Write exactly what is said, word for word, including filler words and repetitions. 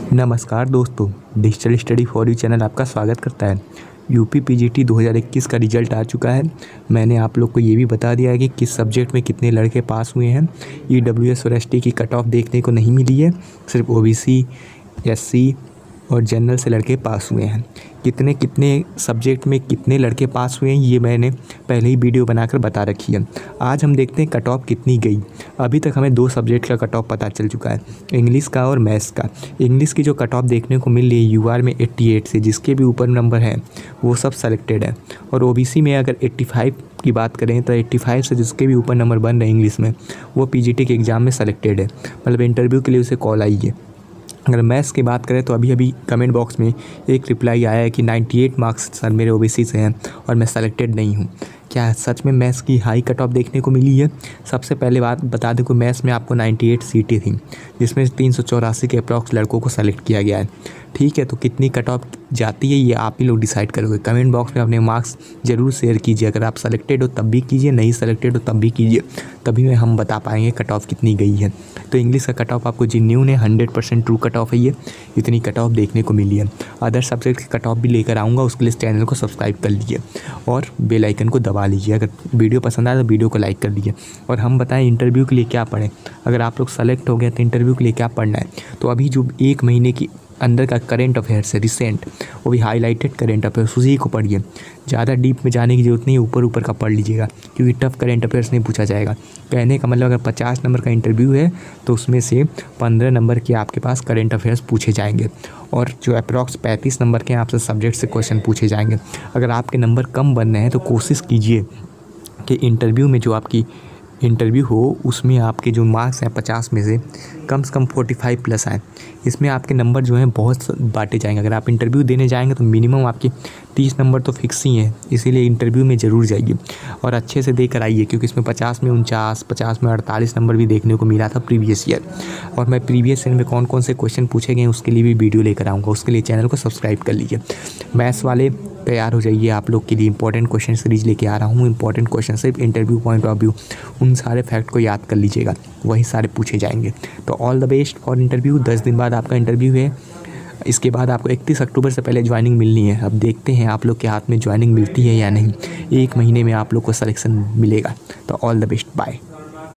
नमस्कार दोस्तों, digital study for you channel आपका स्वागत करता है। यूपी पीजीटी दो हज़ार इक्कीस का रिजल्ट आ चुका है। मैंने आप लोग को ये भी बता दिया है कि किस सब्जेक्ट में कितने लड़के पास हुए हैं। ईडब्ल्यूएस और एसटी की कट ऑफ देखने को नहीं मिली है, सिर्फ ओबीसी, एससी और जनरल से लड़के पास हुए हैं। कितने कितने सब्जेक्ट में कितने लड़के पास हुए हैं ये मैंने पहले ही वीडियो बनाकर बता रखी है। आज हम देखते हैं कट ऑफ कितनी गई। अभी तक हमें दो सब्जेक्ट का कट ऑफ पता चल चुका है, इंग्लिश का और मैथ्स का। इंग्लिश की जो कट ऑफ देखने को मिल रही है यूआर में अट्ठासी से, जिसके भी ऊपर नंबर हैं वो सब सेलेक्टेड है। और ओबीसी में अगर पचासी की बात करें तो पचासी से जिसके भी ऊपर नंबर बन रहे हैं इंग्लिश में, वो पीजीटी के एग्ज़ाम में सेलेक्टेड है, मतलब इंटरव्यू के लिए उसे कॉल आई है। अगर मैथ्स की बात करें तो अभी अभी कमेंट बॉक्स में एक रिप्लाई आया है कि अट्ठानवे मार्क्स सर मेरे ओबीसी से हैं और मैं सेलेक्टेड नहीं हूँ। क्या सच में मैथ्स की हाई कट ऑफ देखने को मिली है? सबसे पहले बात बता दें कि मैथ्स में आपको अट्ठानवे सीटें थी, जिसमें तीन सौ चौरासी के अप्रॉक्स लड़कों को सेलेक्ट किया गया है। ठीक है, तो कितनी कट ऑफ जाती है ये आप ही लोग डिसाइड करोगे। कमेंट बॉक्स में अपने मार्क्स ज़रूर शेयर कीजिए। अगर आप सेलेक्टेड हो तब भी कीजिए, नहीं सेलेक्टेड हो तब भी कीजिए, तभी में हम बता पाएंगे कट ऑफ कितनी गई है। तो इंग्लिश का कट ऑफ आपको जेन्युइन है, hundred percent true cut off है ये, इतनी कट ऑफ देखने को मिली है। अदर सब्जेक्ट की कट ऑफ भी लेकर आऊँगा, उसके लिए चैनल को सब्सक्राइब कर लीजिए और बेल आइकन को दबा लीजिए। अगर वीडियो पसंद आए तो वीडियो को लाइक कर लीजिए। और हम बताएं इंटरव्यू के लिए क्या पढ़ें। अगर आप लोग सेलेक्ट हो गए तो इंटरव्यू के लिए क्या पढ़ना है, तो अभी जो एक महीने की अंदर का करंट अफेयर्स है रिसेंट, वो भी हाईलाइटेड करंट अफेयर्स, उसी को पढ़िए। ज़्यादा डीप में जाने की जरूरत नहीं है, ऊपर ऊपर का पढ़ लीजिएगा, क्योंकि टफ करंट अफेयर्स नहीं पूछा जाएगा। कहने का मतलब अगर पचास नंबर का इंटरव्यू है तो उसमें से पंद्रह नंबर के आपके पास करंट अफेयर्स पूछे जाएंगे, और जो अप्रॉक्स पैंतीस नंबर के आपसे सब्जेक्ट से क्वेश्चन पूछे जाएंगे। अगर आपके नंबर कम बन रहे हैं तो कोशिश कीजिए कि इंटरव्यू में जो आपकी इंटरव्यू हो उसमें आपके जो मार्क्स हैं पचास में से कम से कम पैंतालीस प्लस आए। इसमें आपके नंबर जो हैं बहुत बांटे जाएंगे। अगर आप इंटरव्यू देने जाएंगे तो मिनिमम आपके तीस नंबर तो फिक्स ही हैं, इसीलिए इंटरव्यू में ज़रूर जाइए और अच्छे से देकर आइए, क्योंकि इसमें पचास में उनचास, पचास में अड़तालीस नंबर भी देखने को मिला था प्रीवियस ईयर। और मैं प्रीवियस ईयर में कौन कौन से क्वेश्चन पूछे गए उसके लिए भी वीडियो लेकर आऊँगा, उसके लिए चैनल को सब्सक्राइब कर लीजिए। मैथ्स वाले तैयार हो जाइए, आप लोग के लिए इंपॉर्टेंट क्वेश्चन सीरीज लेके आ रहा हूँ। इंपॉर्टेंट क्वेश्चन सिर्फ इंटरव्यू पॉइंट ऑफ व्यू, उन सारे फैक्ट को याद कर लीजिएगा, वही सारे पूछे जाएंगे। तो all the best for interview. दस दिन बाद आपका इंटरव्यू है, इसके बाद आपको इकतीस अक्टूबर से पहले ज्वाइनिंग मिलनी है। अब देखते हैं आप लोग के हाथ में ज्वाइनिंग मिलती है या नहीं। एक महीने में आप लोग को सिलेक्शन मिलेगा। तो ऑल द बेस्ट, बाय।